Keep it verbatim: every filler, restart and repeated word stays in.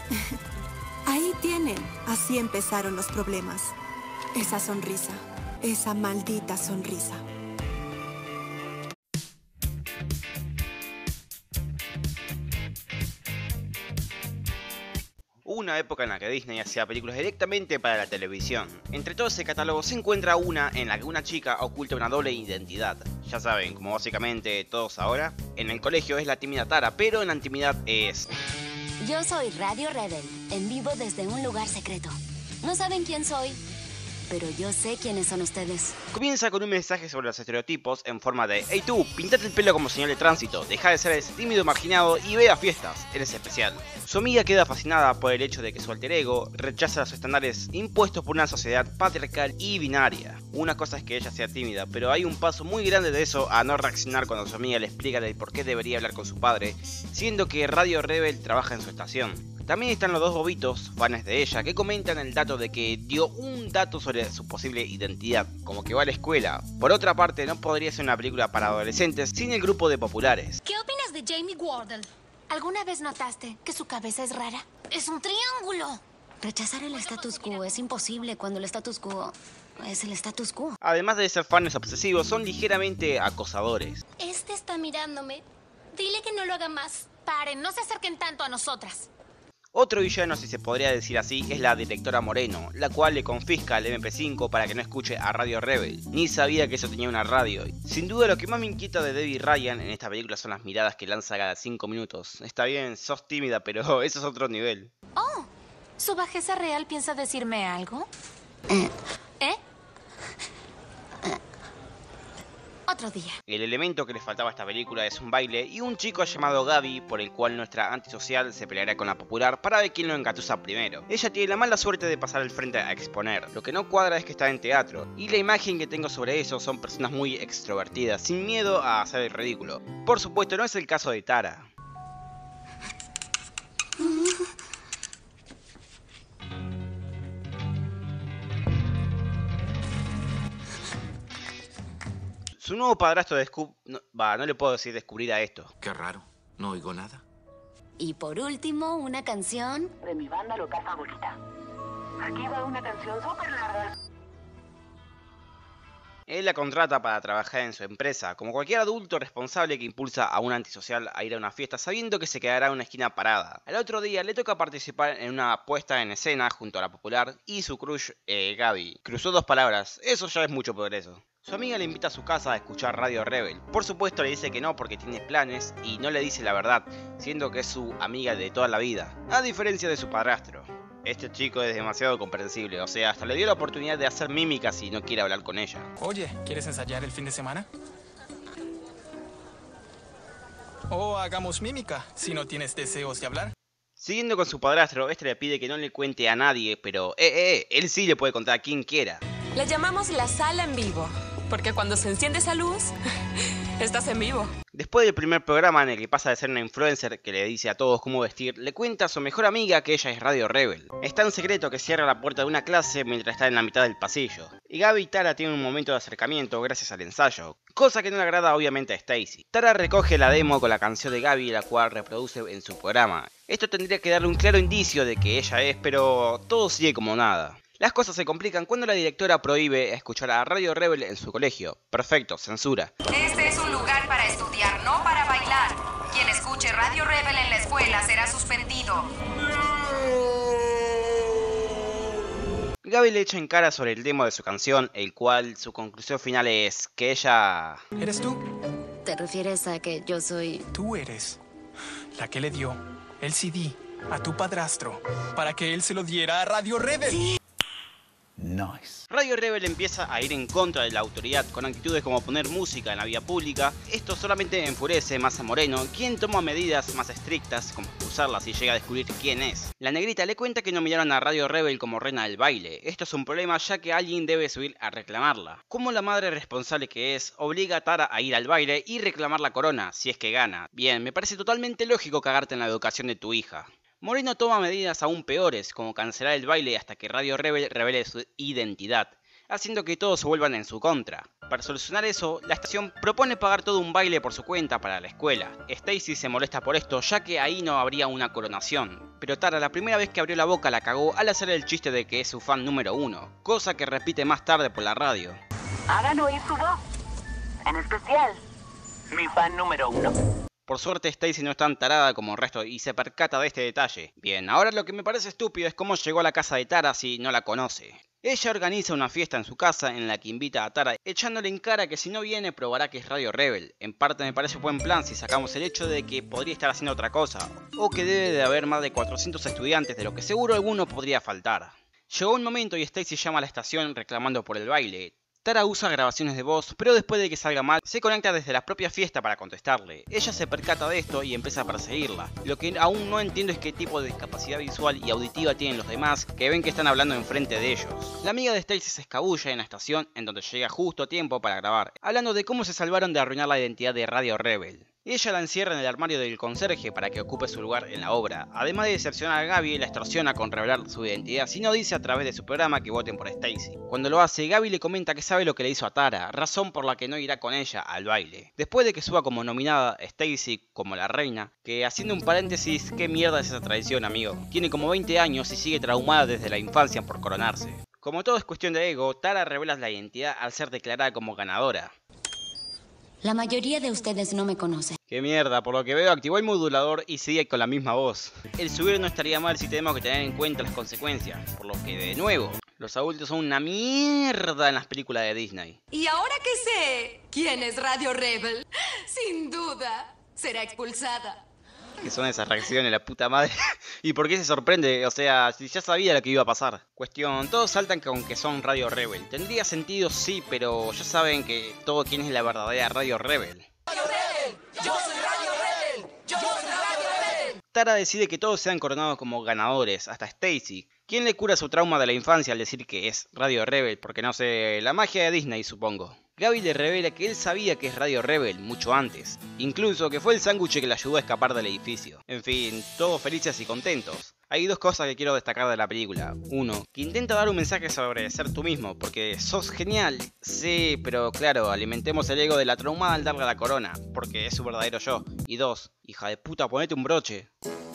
Ahí tienen. Así empezaron los problemas. Esa sonrisa. Esa maldita sonrisa. Hubo una época en la que Disney hacía películas directamente para la televisión. Entre todo ese catálogo se encuentra una en la que una chica oculta una doble identidad. Ya saben, como básicamente todos ahora. En el colegio es la tímida Tara, pero en la intimidad es... Yo soy Radio Rebel, en vivo desde un lugar secreto. No saben quién soy, pero yo sé quiénes son ustedes. Comienza con un mensaje sobre los estereotipos en forma de: hey tú, pintate el pelo como señal de tránsito, deja de ser ese tímido marginado y ve a fiestas, eres especial. Su amiga queda fascinada por el hecho de que su alter ego rechaza los estándares impuestos por una sociedad patriarcal y binaria. Una cosa es que ella sea tímida, pero hay un paso muy grande de eso a no reaccionar cuando su amiga le explica el por qué debería hablar con su padre, siendo que Radio Rebel trabaja en su estación. También están los dos bobitos, fans de ella, que comentan el dato de que dio un dato sobre su posible identidad, como que va a la escuela. Por otra parte, no podría ser una película para adolescentes sin el grupo de populares. ¿Qué opinas de Jamie Wardle? ¿Alguna vez notaste que su cabeza es rara? ¡Es un triángulo! Rechazar el status quo es imposible cuando el status quo es el status quo. Además de ser fans obsesivos, son ligeramente acosadores. Este está mirándome. Dile que no lo haga más. Paren, no se acerquen tanto a nosotras. Otro villano, si se podría decir así, es la directora Moreno, la cual le confisca el eme pe cinco para que no escuche a Radio Rebel. Ni sabía que eso tenía una radio. Sin duda lo que más me inquieta de Debbie Ryan en esta película son las miradas que lanza cada cinco minutos. Está bien, sos tímida, pero eso es otro nivel. Oh, ¿su bajeza real piensa decirme algo? Eh, ¿Eh? Otro día. El elemento que le faltaba a esta película es un baile y un chico llamado Gaby, por el cual nuestra antisocial se peleará con la popular para ver quién lo engatusa primero. Ella tiene la mala suerte de pasar al frente a exponer. Lo que no cuadra es que está en teatro, y la imagen que tengo sobre eso son personas muy extrovertidas, sin miedo a hacer el ridículo. Por supuesto, no es el caso de Tara. Su nuevo padrastro descubre... No, va, no le puedo decir descubrir a esto. Qué raro, no oigo nada. Y por último, una canción de mi banda local favorita. Aquí va una canción súper larga. Él la contrata para trabajar en su empresa, como cualquier adulto responsable que impulsa a un antisocial a ir a una fiesta sabiendo que se quedará en una esquina parada. Al otro día le toca participar en una puesta en escena junto a la popular y su crush, eh, Gaby. Cruzó dos palabras, eso ya es mucho progreso. Su amiga le invita a su casa a escuchar Radio Rebel. Por supuesto le dice que no porque tiene planes y no le dice la verdad, siendo que es su amiga de toda la vida, a diferencia de su padrastro. Este chico es demasiado comprensible, o sea, hasta le dio la oportunidad de hacer mímica si no quiere hablar con ella. Oye, ¿quieres ensayar el fin de semana? O hagamos mímica, si no tienes deseos de hablar. Siguiendo con su padrastro, este le pide que no le cuente a nadie, pero eh, eh, él sí le puede contar a quien quiera. Le llamamos la sala en vivo, porque cuando se enciende esa luz, estás en vivo. Después del primer programa en el que pasa de ser una influencer que le dice a todos cómo vestir, le cuenta a su mejor amiga que ella es Radio Rebel. Es tan secreto que cierra la puerta de una clase mientras está en la mitad del pasillo. Y Gaby y Tara tienen un momento de acercamiento gracias al ensayo, cosa que no le agrada obviamente a Stacy. Tara recoge la demo con la canción de Gaby, la cual reproduce en su programa. Esto tendría que darle un claro indicio de que ella es, pero todo sigue como nada. Las cosas se complican cuando la directora prohíbe escuchar a Radio Rebel en su colegio. Perfecto, censura. Este es un lugar para estudiar, no para bailar. Quien escuche Radio Rebel en la escuela será suspendido. Gaby le echa en cara sobre el demo de su canción, el cual su conclusión final es que ella... ¿Eres tú? ¿Te refieres a que yo soy...? Tú eres la que le dio el ce de a tu padrastro para que él se lo diera a Radio Rebel. Sí. Nice. Radio Rebel empieza a ir en contra de la autoridad con actitudes como poner música en la vía pública. Esto solamente enfurece más a Moreno, quien toma medidas más estrictas como expulsarla si llega a descubrir quién es. La negrita le cuenta que nominaron a Radio Rebel como reina del baile. Esto es un problema ya que alguien debe subir a reclamarla. Como la madre responsable que es, obliga a Tara a ir al baile y reclamar la corona si es que gana. Bien, me parece totalmente lógico cagarte en la educación de tu hija. Moreno toma medidas aún peores, como cancelar el baile hasta que Radio Rebel revele su identidad. haciendo que todos se vuelvan en su contra. Para solucionar eso, la estación propone pagar todo un baile por su cuenta para la escuela. Stacy se molesta por esto, ya que ahí no habría una coronación. Pero Tara la primera vez que abrió la boca la cagó al hacer el chiste de que es su fan número uno, cosa que repite más tarde por la radio. Hagan oír su voz, en especial, mi fan número uno. Por suerte Stacy no es tan tarada como el resto y se percata de este detalle. Bien, ahora lo que me parece estúpido es cómo llegó a la casa de Tara si no la conoce. Ella organiza una fiesta en su casa en la que invita a Tara, echándole en cara que si no viene probará que es Radio Rebel. En parte me parece buen plan si sacamos el hecho de que podría estar haciendo otra cosa, o que debe de haber más de cuatrocientos estudiantes, de lo que seguro alguno podría faltar. Llegó un momento y Stacy llama a la estación reclamando por el baile. Tara usa grabaciones de voz, pero después de que salga mal, se conecta desde la propia fiesta para contestarle. Ella se percata de esto y empieza a perseguirla. Lo que aún no entiendo es qué tipo de discapacidad visual y auditiva tienen los demás, que ven que están hablando enfrente de ellos. La amiga de Stacy se escabulla en la estación, en donde llega justo a tiempo para grabar, hablando de cómo se salvaron de arruinar la identidad de Radio Rebel. Ella la encierra en el armario del conserje para que ocupe su lugar en la obra. Además de decepcionar a Gaby, la extorsiona con revelar su identidad si no dice a través de su programa que voten por Stacy. Cuando lo hace, Gaby le comenta que sabe lo que le hizo a Tara, razón por la que no irá con ella al baile. Después de que suba como nominada Stacy como la reina, que haciendo un paréntesis, ¿qué mierda es esa tradición, amigo? Tiene como veinte años y sigue traumada desde la infancia por coronarse. Como todo es cuestión de ego, Tara revela la identidad al ser declarada como ganadora. La mayoría de ustedes no me conocen. Qué mierda, por lo que veo activó el modulador y sigue con la misma voz. El subir no estaría mal si tenemos que tener en cuenta las consecuencias, por lo que de nuevo, los adultos son una mierda en las películas de Disney. Y ahora que sé quién es Radio Rebel, sin duda será expulsada. ¿Qué son esas reacciones, la puta madre? ¿Y por qué se sorprende? O sea, si ya sabía lo que iba a pasar. Cuestión, todos saltan con que son Radio Rebel. Tendría sentido sí, pero ya saben que todo quién es la verdadera Radio Rebel. ¡Radio Rebel! ¡Yo soy Radio Rebel! ¡Yo soy Radio Rebel! Tara decide que todos sean coronados como ganadores, hasta Stacy, quien le cura su trauma de la infancia al decir que es Radio Rebel, porque no sé, la magia de Disney supongo. Gaby le revela que él sabía que es Radio Rebel mucho antes, incluso que fue el sándwich que le ayudó a escapar del edificio. En fin, todos felices y contentos. Hay dos cosas que quiero destacar de la película. Uno, que intenta dar un mensaje sobre ser tú mismo, porque sos genial. Sí, pero claro, alimentemos el ego de la traumada al darle la corona, porque es su verdadero yo. Y dos, hija de puta, ponete un broche.